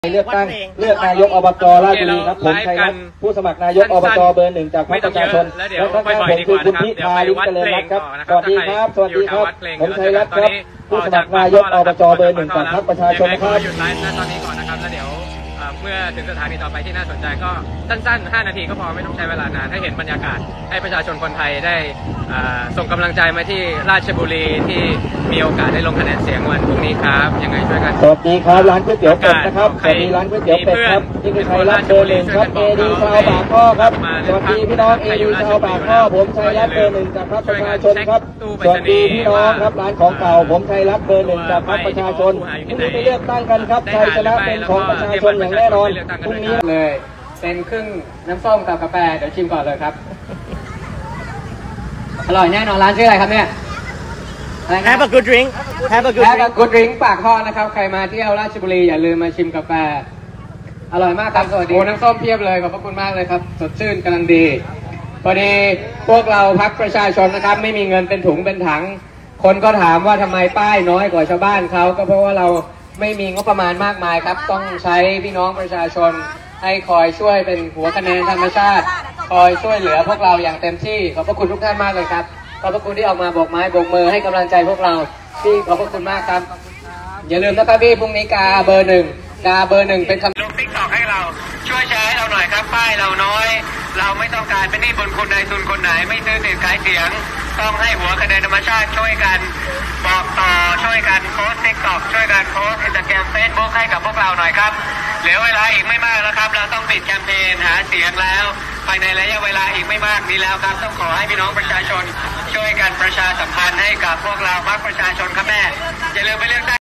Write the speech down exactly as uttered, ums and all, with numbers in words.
เลือกตั้งเลือกนายกอบจราชบุรีครับผมชัยรัตน์ผู้สมัครนายกอบจเบอร์หนึ่งจากพรรคประชาชนและข้างๆผมคือคุณพิธาลิ้มเจริญรัตน์ครับสวัสดีครับสวัสดีครับผมชัยรัตน์ครับผู้สมัครนายกอบจเบอร์หนึ่งจากพรรคประชาชนครับหยุดไลฟ์ณตอนนี้ก่อนนะครับแล้วเดี๋ยวเมื่อถึงสถานีต่อไปที่น่าสนใจก็สั้นๆห้านาทีก็พอไม่ต้องใช้เวลานานให้เห็นบรรยากาศให้ประชาชนคนไทยได้ส่งกำลังใจมาที่ราชบุรีที่มีโอกาสได้ลงคะแนนเสียงวันพรุ่งนี้ครับยังไงช่วยกันสวัสดีครับร้านก๋วยเตี๋ยวเป็ดนะครับสวัสดีร้านก๋วยเตี๋ยวเป็ดครับนี่คือชัยรัตน์เบอร์หนึ่งครับเอดีชาวปากข้อครับสวัสดีพี่น้องเอดีชาวปากข้อผมชัยรัตน์เบอร์หนึ่งจากพรรคประชาชนครับสวัสดีพี่น้องครับร้านของเก่าผมชัยรัตน์เบอร์หนึ่งจากพรรคประชาชนพรุ่งนี้ไปเลือกตั้งกันครับชัยชนะเป็นของประชาชนอย่างแน่นอนพรุ่งนี้เลยเป็นครึ่งน้ำส้มกับกาแฟเดี๋ยวชิมก่อนเลยครับอร่อยแน่นอนร้านชื่ออะไรครับเนี่ย Have a good drink Have a good drink Have a good drink ปากท่อนะครับใครมาเที่ยวราชบุรีอย่าลืมมาชิมกาแฟอร่อยมากครับสวัสดีโอ้น้ำส้มเพียบเลยขอบพระคุณมากเลยครับสดชื่นกำลังดีพอดีพวกเราพรรคประชาชนนะครับไม่มีเงินเป็นถุงเป็นถังคนก็ถามว่าทำไมป้ายน้อยกว่าชาวบ้านเขาก็เพราะว่าเราไม่มีงบประมาณมากมายครับต้องใช้พี่น้องประชาชนให้คอยช่วยเป็นหัวคะแนนธรรมชาติคอยช่วยเหลือพวกเราอย่างเต็มที่ขอบพระคุณทุกท่านมากเลยครับขอบพระคุณที่ออกมาโบกไม้โบกมือให้กำลังใจพวกเราพี่ขอบพระคุณมากครับอย่าลืมนะครับพี่พรุ่งนี้กาเบอร์หนึ่งกาเบอร์หนึ่งเป็นคำลงติ๊กตอกให้เราช่วยแชร์ให้เราหน่อยครับป้ายเราน้อยเราไม่ต้องการเป็นหนี้บนคนใดทุนคนไหนไม่ซื้อเสียงขายเสียงต้องให้หัวคะแนนธรรมชาติช่วยกันบอกต่อช่วยกันโพสติ๊กตอกช่วยกันโพสอินสตาแกรมเฟซบุ๊กให้กับพวกเราหน่อยครับเหลือเวลาอีกไม่มากแล้วครับเราต้องปิดแคมเปญหาเสียงแล้วภายในระยะเวลาอีกไม่มากนี้แล้วครับต้องขอให้พี่น้องประชาชนช่วยกันประชาสัมพันธ์ให้กับพวกเราพรรคประชาชนครับแม่อย่าลืมไปเลือกตั้ง